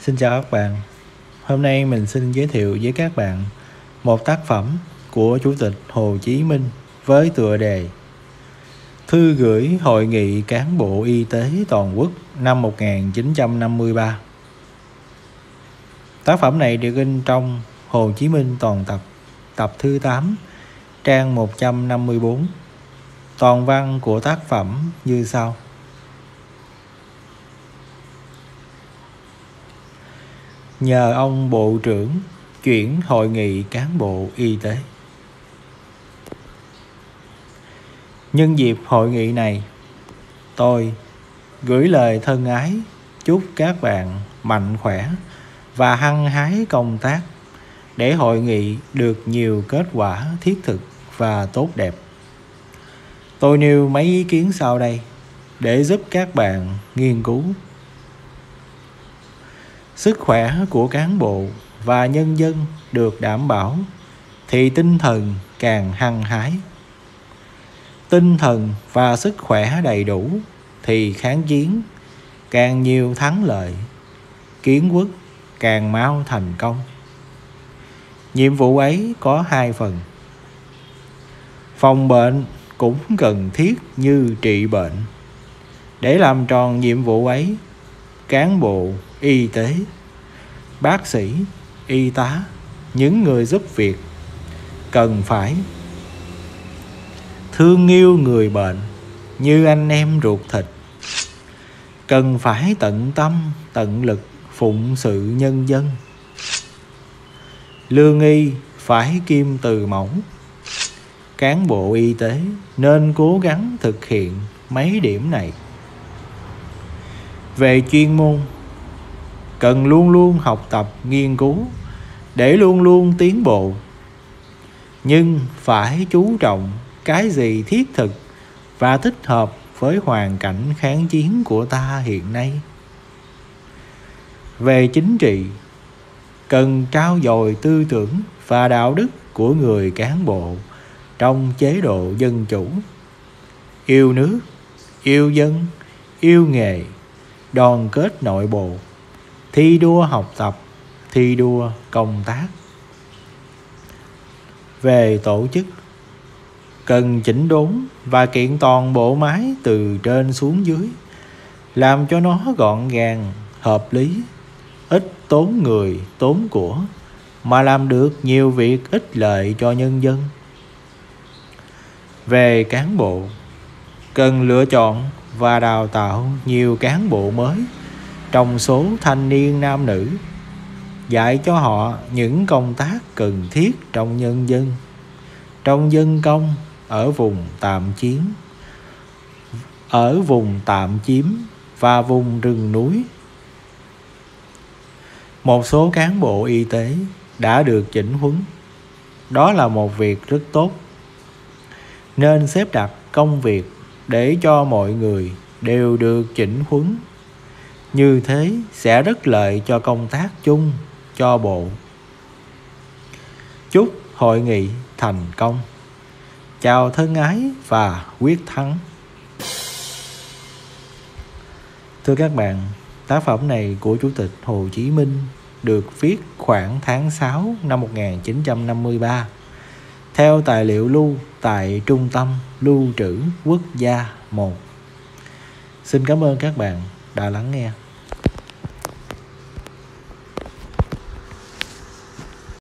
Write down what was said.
Xin chào các bạn. Hôm nay mình xin giới thiệu với các bạn một tác phẩm của Chủ tịch Hồ Chí Minh với tựa đề Thư gửi Hội nghị Cán bộ Y tế Toàn quốc năm 1953. Tác phẩm này được in trong Hồ Chí Minh toàn tập, tập thứ 8, trang 154. Toàn văn của tác phẩm như sau. Nhờ ông Bộ trưởng chuyển Hội nghị Cán bộ Y tế. Nhân dịp hội nghị này, tôi gửi lời thân ái chúc các bạn mạnh khỏe và hăng hái công tác để hội nghị được nhiều kết quả thiết thực và tốt đẹp. Tôi nêu mấy ý kiến sau đây để giúp các bạn nghiên cứu. Sức khỏe của cán bộ và nhân dân được đảm bảo thì tinh thần càng hăng hái. Tinh thần và sức khỏe đầy đủ thì kháng chiến càng nhiều thắng lợi, kiến quốc càng mau thành công. Nhiệm vụ ấy có hai phần. Phòng bệnh cũng cần thiết như trị bệnh. Để làm tròn nhiệm vụ ấy, cán bộ, y tế, bác sĩ, y tá, những người giúp việc cần phải thương yêu người bệnh như anh em ruột thịt, cần phải tận tâm, tận lực phụng sự nhân dân. Lương y phải kim từ mẫu. Cán bộ y tế nên cố gắng thực hiện mấy điểm này. Về chuyên môn, cần luôn luôn học tập nghiên cứu để luôn luôn tiến bộ. Nhưng phải chú trọng cái gì thiết thực và thích hợp với hoàn cảnh kháng chiến của ta hiện nay. Về chính trị, cần trau dồi tư tưởng và đạo đức của người cán bộ trong chế độ dân chủ. Yêu nước, yêu dân, yêu nghề, đoàn kết nội bộ, thi đua học tập, thi đua công tác. Về tổ chức, cần chỉnh đốn và kiện toàn bộ máy từ trên xuống dưới, làm cho nó gọn gàng, hợp lý, ít tốn người, tốn của, mà làm được nhiều việc ích lợi cho nhân dân. Về cán bộ, cần lựa chọn và đào tạo nhiều cán bộ mới trong số thanh niên nam nữ, dạy cho họ những công tác cần thiết trong nhân dân, trong dân công, ở vùng tạm chiếm và vùng rừng núi. Một số cán bộ y tế đã được chỉnh huấn. Đó là một việc rất tốt. Nên xếp đặt công việc để cho mọi người đều được chỉnh huấn. Như thế sẽ rất lợi cho công tác chung, cho bộ. Chúc hội nghị thành công. Chào thân ái và quyết thắng. Thưa các bạn, tác phẩm này của Chủ tịch Hồ Chí Minh được viết khoảng tháng 6 năm 1953 theo tài liệu lưu tại Trung tâm Lưu trữ Quốc gia 1. Xin cảm ơn các bạn đã lắng nghe.